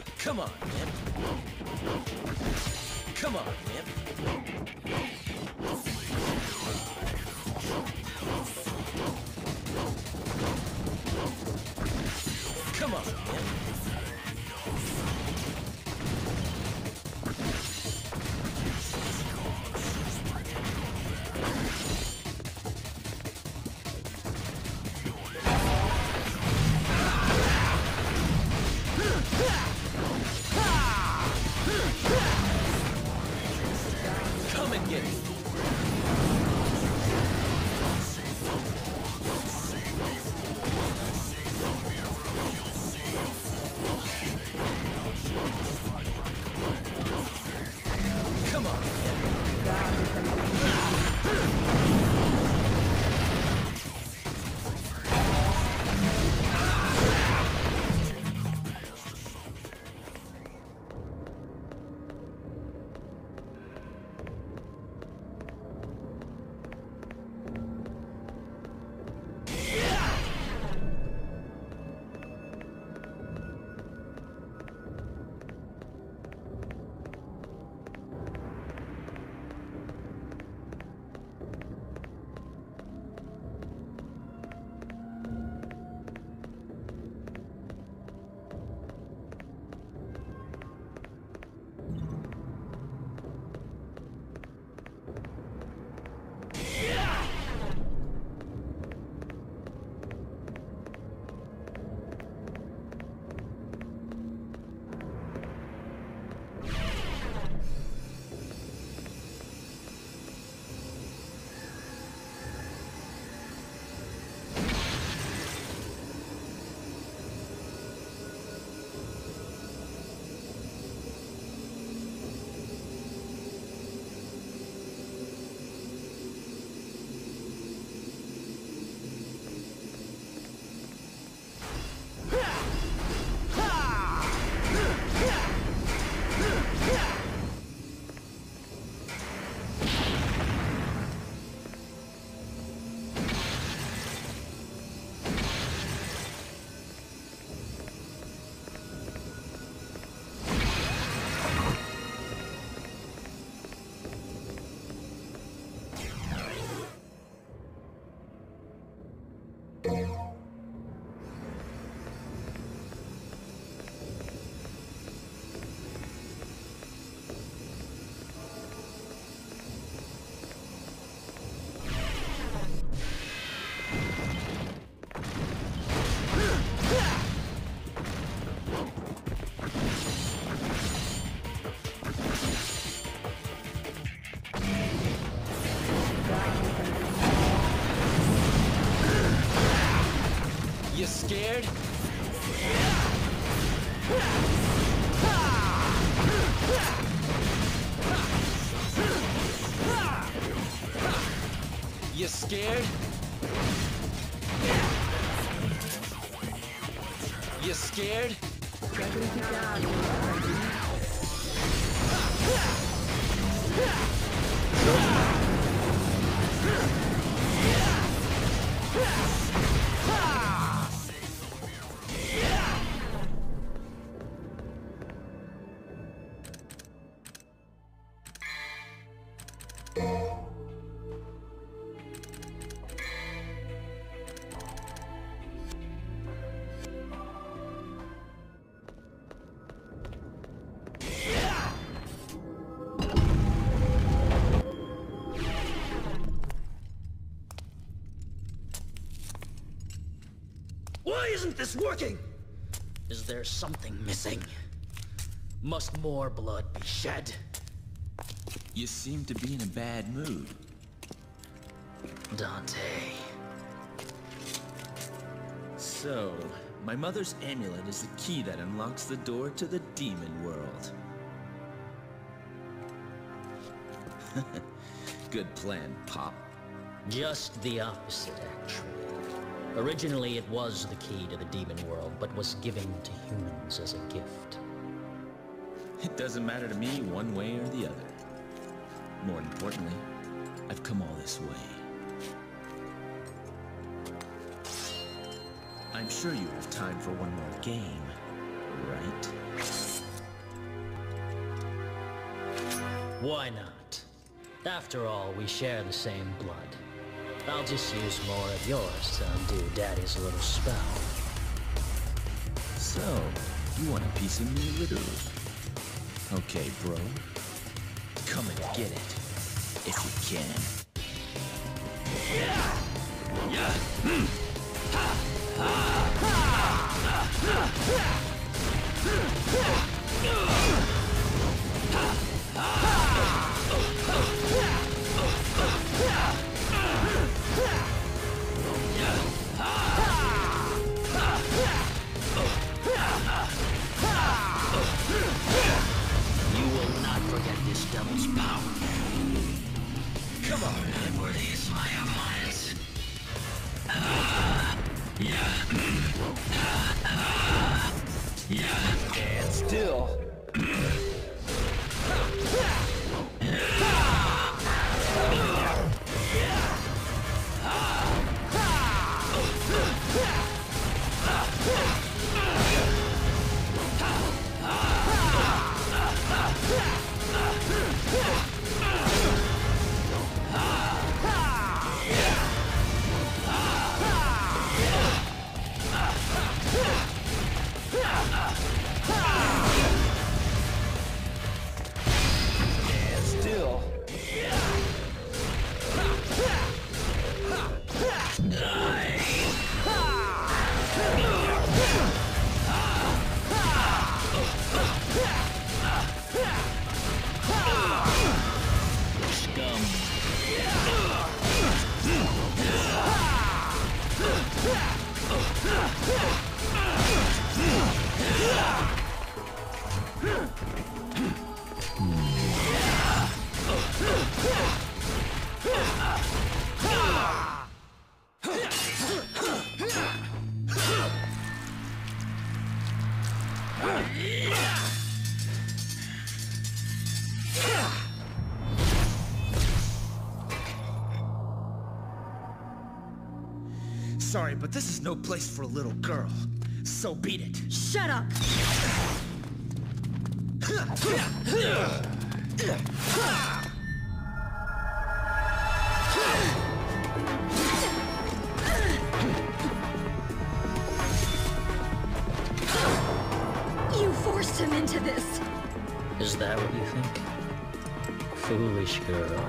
Come on, Imp. Come on, Imp. Come on, Imp. Come and get it. Come on. You scared? You scared? You scared? Why isn't this working? Is there something missing? Must more blood be shed? You seem to be in a bad mood. Dante. So, my mother's amulet is the key that unlocks the door to the demon world. Good plan, Pop. Just the opposite, actually. Originally, it was the key to the demon world, but was given to humans as a gift. It doesn't matter to me one way or the other. More importantly, I've come all this way. I'm sure you have time for one more game, right? Why not? After all, we share the same blood. I'll just use more of yours to undo Daddy's little spell. So, you want a piece of me, literally? Okay, bro. Come and get it, if you can. You will not forget this devil's power. Come on, man. Worthy is my alliance. Stand still. Sorry, but this is no place for a little girl. So beat it. Shut up! You forced him into this. Is that what you think? Foolish girl.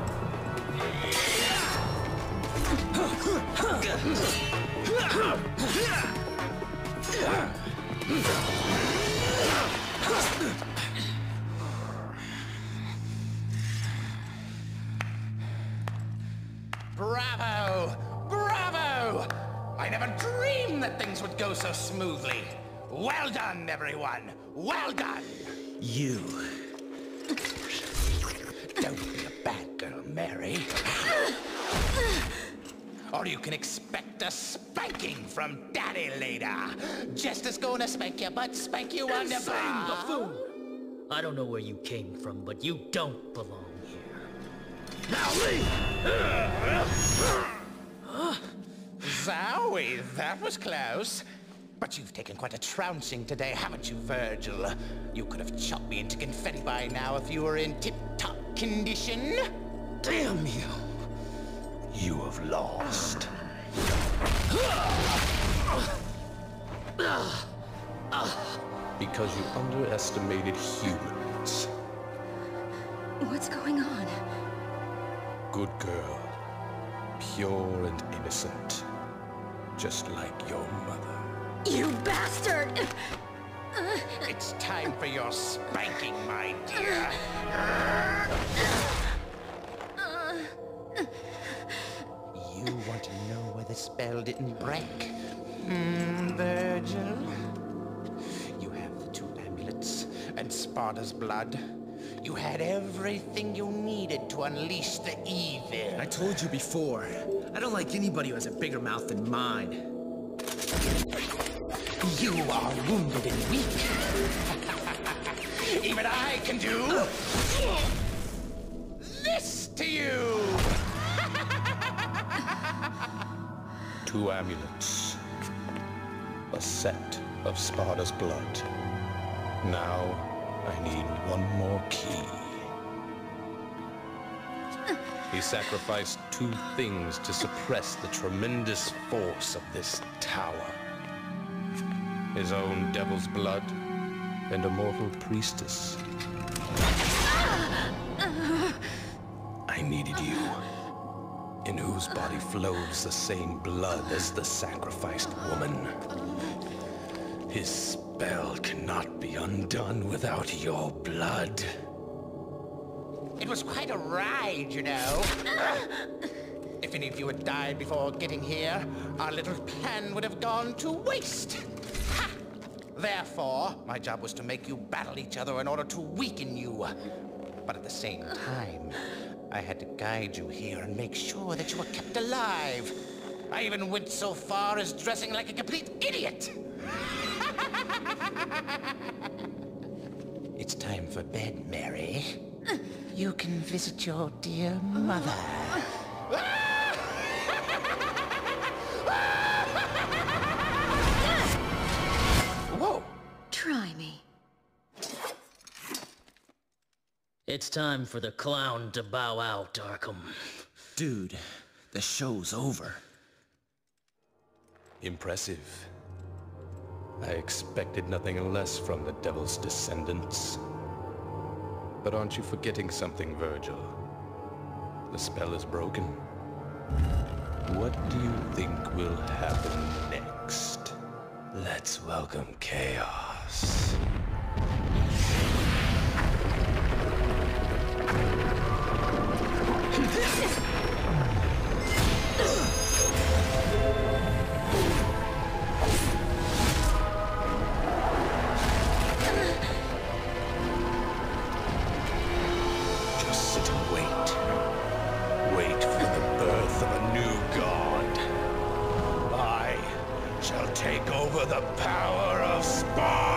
Bravo! Bravo! I never dreamed that things would go so smoothly. Well done, everyone. Well done. You. Don't be a bad girl, Mary. Or you can expect a spanking from Daddy later. Just as gonna spank you, but spank you on the Insane butt. buffoon! I don't know where you came from, but you don't belong here. Now leave! Zowie, that was close. But you've taken quite a trouncing today, haven't you, Vergil? You could have chopped me into confetti by now if you were in tip-top condition. Damn you! You have lost. Because you underestimated humans. What's going on? Good girl. Pure and innocent. Just like your mother. You bastard! It's time for your spanking, my dear. You want to know why the spell didn't break? Vergil? You have the 2 amulets and Sparta's blood. You had everything you needed to unleash the evil. I told you before, I don't like anybody who has a bigger mouth than mine. You are wounded and weak. Even I can do this to you. 2 amulets. A set of Sparta's blood. Now, I need one more key. He sacrificed two things to suppress the tremendous force of this tower. His own devil's blood and a mortal priestess. I needed you, in whose body flows the same blood as the sacrificed woman. His spell cannot be undone without your blood. It was quite a ride, you know. If any of you had died before getting here, our little plan would have gone to waste. Ha! Therefore, my job was to make you battle each other in order to weaken you. But at the same time, I had to guide you here and make sure that you were kept alive. I even went so far as dressing like a complete idiot. It's time for bed, Mary. You can visit your dear mother. Whoa! Try me. It's time for the clown to bow out, Arkham. Dude, the show's over. Impressive. I expected nothing less from the Devil's descendants. But aren't you forgetting something, Vergil? The spell is broken. What do you think will happen next? Let's welcome chaos. Take over the power of Sparta!